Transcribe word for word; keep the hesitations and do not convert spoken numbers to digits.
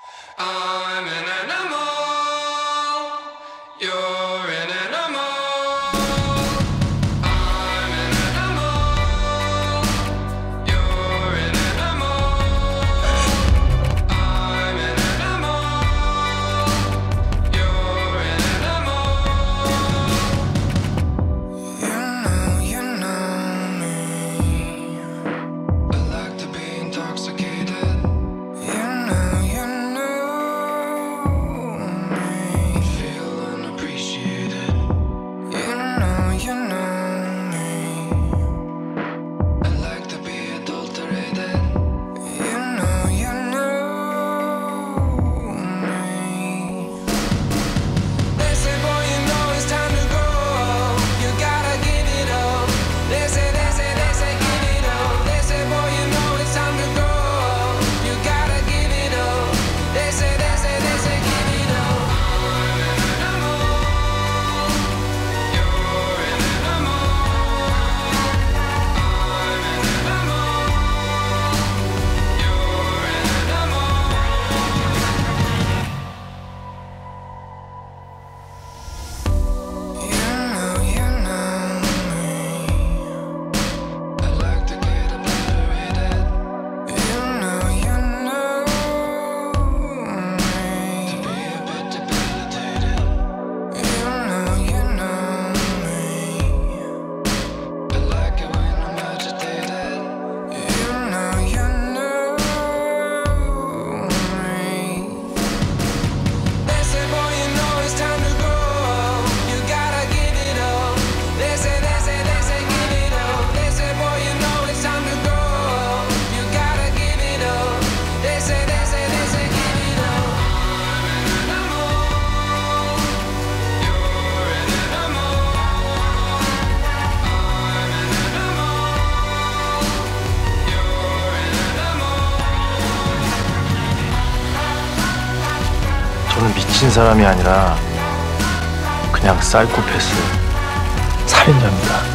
I'm an animal. You're an animal. I'm an animal. You're an animal. I'm an animal. You're an animal. You know, you know me. I like to be intoxicated. You know, you know me. Feel unappreciated. You know, you know me. I like to be adulterated. You know, you know me. They say, boy, you know it's time to go. You gotta give it up. They say, they say, they say, give it up. They say, boy, you know it's time to go. You gotta give it up. They say, they say, they say, give it up. I'm an animal. You're an animal. I'm an animal. You're an animal. You know, you know me. I like to get obliterated. You know, you know me. To be a bit debilitated. You know, you know me. I like it when I'm agitated. You know, you know me. They say, boy, you know it's time to go. You gotta give it up. They say, they say, they say, give it up. They say, boy, you know it's time to go. You gotta give it up. They say, they say, they say, give it up. I'm an animal. You're an animal. I'm an animal. You're an animal. 저는 미친 사람이 아니라 그냥 사이코패스 살인자입니다.